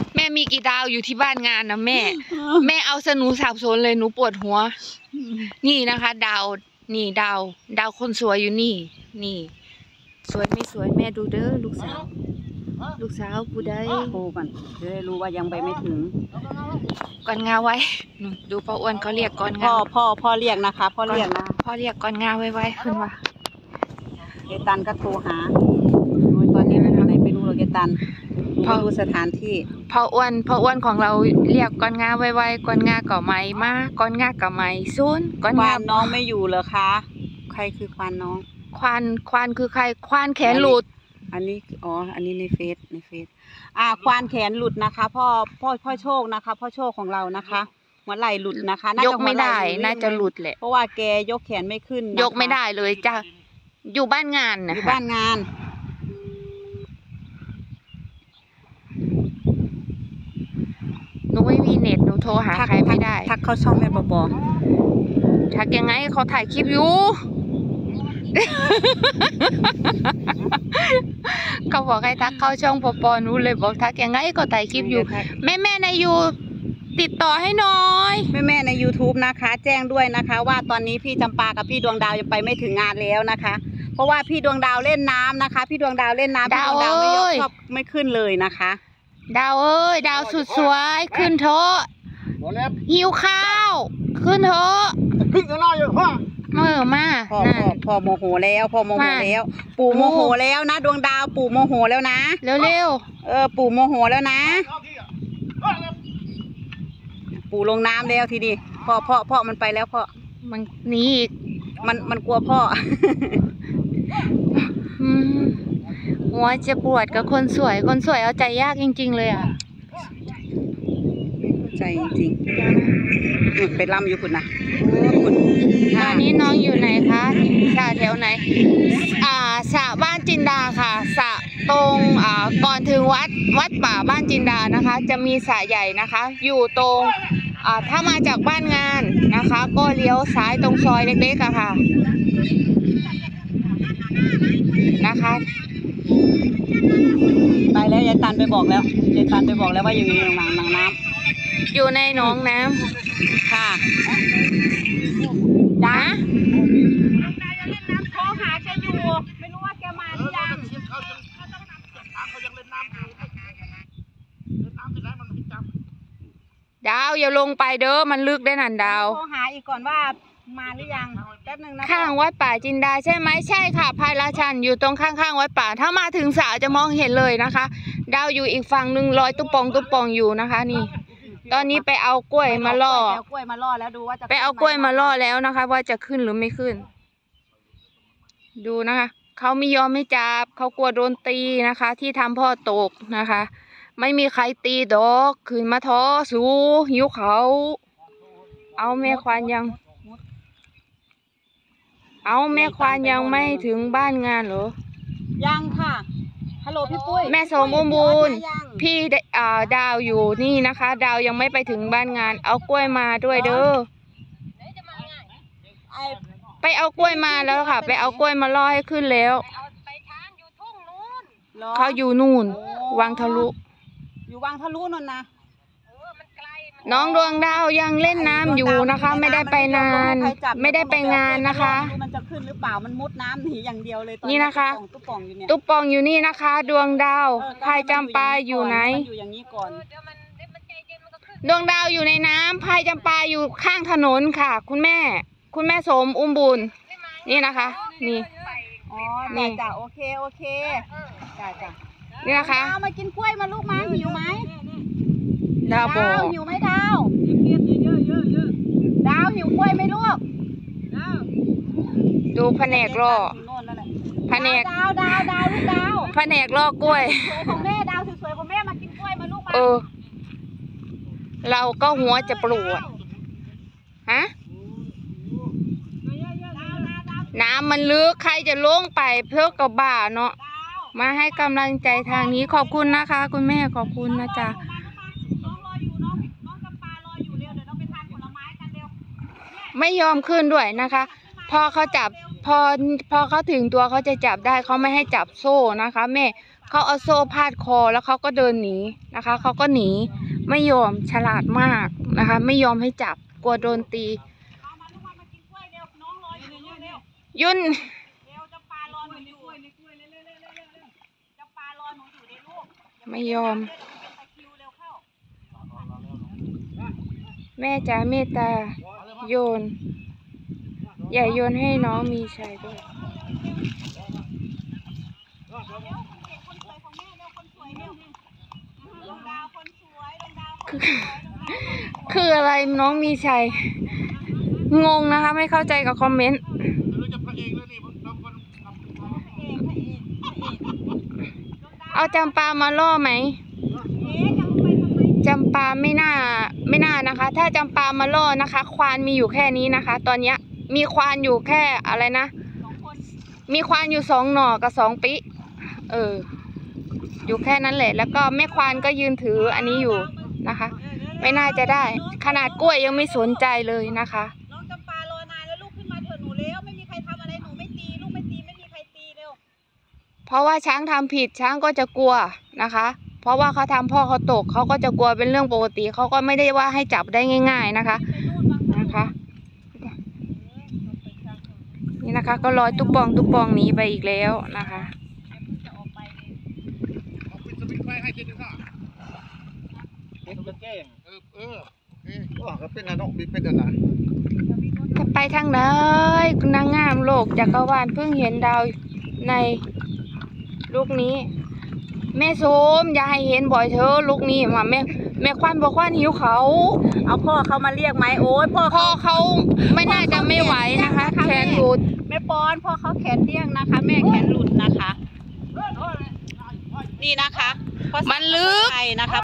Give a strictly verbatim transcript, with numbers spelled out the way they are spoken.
แม่มีกี่ดาวอยู่ที่บ้านงานนะแม่ แม่เอาสนูสับสนเลยหนูปวดหัวนี่นะคะ ดาวนี่ดาว ดาวคนสวยอยู่นี่ นี่ สวยไม่สวยแม่ดูเด้อลูกสาวลูกสาวกูได้โทรก่อนจะได้รู้ว่ายังไปไม่ถึงก่อนงาไว้ดูพ่ออ้วนเขาเรียกก่อนงาพ่อพ่อพ่อเรียกนะคะพ่อเรียกนะพ่อเรียกก่อนงาไว้ไว้ขึ้นว่าเกตันก็โทรหาตอนนี้มันอะไรไม่รู้หรอกเกตันไม่รู้สถานที่พ่ออ้วนพ่ออ้วนของเราเรียกก่อนงาไว้ไว้ก่อนงาเก่าไหมมาก่อนงาเก่าไหมซุนก่อนงาน้องไม่อยู่เหรอคะใครคือควานน้องควานควานคือใครควานแขนหลุดอันนี้อ๋ออันนี้ในเฟซในเฟซอ่าควานแขนหลุดนะคะพ่อพ่อพ่อโชคนะคะพ่อโชคของเรานะคะหัวไหล่หลุดนะคะยกไม่ได้น่าจะหลุดแหละเพราะว่าแกยกแขนไม่ขึ้นยกไม่ได้เลยจ้ะอยู่บ้านงานนะอยู่บ้านงานหนูไม่มีเน็ตหนูโทรหาใครไม่ได้ทักเข้าช่องแม่บอบอทักยังไงเขาถ่ายคลิปอยู่เขาบอกให้ทักเข้าช่องปอปอหนูเลยบอกทักยังไงก็ถ่ายคลิปอยู่แม่แม่ในยูติดต่อให้หน่อยแม่แม่ใน ยูทูบ นะคะแจ้งด้วยนะคะว่าตอนนี้พี่จำปากับพี่ดวงดาวยังไปไม่ถึงงานแล้วนะคะเพราะว่าพี่ดวงดาวเล่นน้ำนะคะพี่ดวงดาวเล่นน้ำพี่ดวงดาวไม่ยอมชอบไม่ขึ้นเลยนะคะดาวเอ้ยดาวสุดสวยขึ้นเถอะหิวข้าวขึ้นเถอะขึ้นกันหน่อยพ่อเมื่อมาพ่อพ่อโมโหแล้วพ่อโมโหแล้วปู่โมโหแล้วนะดวงดาวปู่โมโหแล้วนะเร็วเร็วเออปู่โมโหแล้วนะปู่ลงน้ำแล้วทีนี้พ่อพ่อพ่อมันไปแล้วพ่อมันหนีอีกมันมันกลัวพ่อหัวจะปวดกับคนสวยคนสวยเอาใจยากจริงๆเลยอ่ะใจจริงไปล่ำอยู่คุณนะตอนนี้น้องอยู่ไหนคะสระแถวไหนอ่าสระบ้านจินดาค่ะสระตรงอ่าก่อนถึงวัดวัดป่าบ้านจินดานะคะจะมีสระใหญ่นะคะอยู่ตรงอ่าถ้ามาจากบ้านงานนะคะก็เลี้ยวซ้ายตรงซอยเล็กๆอะค่ะนะคะไปแล้วยายตันไปบอกแล้วยายตันไปบอกแล้วว่าอยู่ในหนองน้ำน้ำอยู่ในหนองน้ำค่ะจ้าโทรหาแกอยู่ไม่รู้ว่าแกมาหรือยังดาวอย่าลงไปเด้อมันลึกได้นันดาวโทรหาอีกก่อนว่ามาหรือยังแป๊บนึงนะข้างวัดป่าจินดาใช่ไหมใช่ค่ะพายราชันอยู่ตรงข้างๆวัดป่าถ้ามาถึงสระจะมองเห็นเลยนะคะดาวอยู่อีกฝั่งหนึ่งลอยตุ๊ปองตุ๊ปองอยู่นะคะนี่ตอนนี้ไปเอากล้วยมาล่อไปเอากล้วยมาล่อแล้วดูว่าจะไปเอากล้วยมาล่อแล้วนะคะว่าจะขึ้นหรือไม่ขึ้นดูนะคะเขาไม่ยอมไม่จับเขากลัวโดนตีนะคะที่ทำพ่อตกนะคะไม่มีใครตีดอกขึ้นมาท้อสู้หิวเขาเอาแม่ควานยังเอาแม่ควานยังไม่ถึงบ้านงานเหรอยังค่ะฮัลโหลพี่ปุ้ยแม่สมบูรณ์พี่อ่าดาวอยู่นี่นะคะดาวยังไม่ไปถึงบ้านงานเอากล้วยมาด้วยเด้อไปเอากล้วยมาแล้วค่ะไปเอากล้วยมาล่อให้ขึ้นแล้วเขาอยู่นู่นวังทะลุอยู่วังทะลุนนนะน้องดวงดาวยังเล่นน้ำอยู่นะคะไม่ได้ไปนานไม่ได้ไปงานนะคะมันจะขึ้นหรือเปล่ามันมุดน้ำหนีอย่างเดียวเลยนี่นะคะตุ๊ปปองอยู่นี่นะคะดวงดาวพายจำปาอยู่ไหนอยู่อย่างนี้ก่อนดวงดาวอยู่ในน้ำพายจำปาอยู่ข้างถนนค่ะคุณแม่คุณแม่สมอุ้มบุญนี่นะคะนี่อ๋อนี่จ้ะโอเคโอเคจ้ะจ้ะนี่นะคะดาวมากินกล้วยมาลูกมาหิวไหมดาวบอกหิวไหมดาวดาวหิวกล้วยไหมลูกดูแผนกรอแผนกดาวดาวดาวลูกดาวแผนกรอกล้วยของแม่ดาวสวยๆของแม่มากินกล้วยมาลูกมาเออเราก็หัวจะปวดฮะน้ำมันลึกใครจะลงไปเพื่อกระบะเนาะมาให้กำลังใจทางนี้ขอบคุณนะคะคุณแม่ขอบคุณนะจ๊ะไม่ยอมขึ้นด้วยนะคะพอเขาจับพอพอเขาถึงตัวเขาจะจับได้เขาไม่ให้จับโซ่นะคะแม่เขาเอาโซ่พาดคอแล้วเขาก็เดินหนีนะคะเขาก็หนีไม่ยอมฉลาดมากนะคะ ไม่ยอมให้จับกลัวโดนตียุ่นไม่ยอมแม่จ๋าเมตตาโยนอย่าโยนให้น้องมีชัยด้วยคือคืออะไรน้องมีชัยงงนะคะไม่เข้าใจกับคอมเมนต์เอาจำปามาล่อไหมจำปาไม่น่าไม่น่านะคะ ถ้าจำปามาล่อนะคะ ควานมีอยู่แค่นี้นะคะ ตอนเนี้ยมีควานอยู่แค่อะไรนะมีควานอยู่สองหน่อกับสองปิเอออยู่แค่นั้นแหละแล้วก็แม่ควานก็ยืนถืออันนี้อยู่นะคะไม่น่าจะได้ขนาดกล้วยยังไม่สนใจเลยนะคะน้องจำปารอนานแล้วลูกขึ้นมาเถอะหนูแล้วไม่มีใครทำอะไรหนูไม่ตีลูกไม่ตีไม่มีใครตีเร็วเพราะว่าช้างทำผิดช้างก็จะกลัวนะคะเพราะว่าเขาทำพ่อเขาตกเขาก็จะกลัวเป็นเรื่องปกติเขาก็ไม่ได้ว่าให้จับได้ง่ายๆนะคะนะคะนี่นะคะก็ลอยตุ๊กปองตุ๊กปองหนีไปอีกแล้วนะคะจะไปทางไหนนางงามโลกจักรวาลเพิ่งเห็นดาวในลูกนี้แม่โสมอย่าให้เห็นบ่อยเธอลูกนี้มาแม่แม่ควันบอกว่าหิวเขาเอาพ่อเขามาเรียกไหมโอ้ยพ่อพ่อเขาไม่น่าจะไม่ไหวนะคะแขนหลุดแม่ปอนพ่อเขาแขนเดี้ยงนะคะแม่แขนหลุดนะคะนี่นะคะมันลึกนะคะ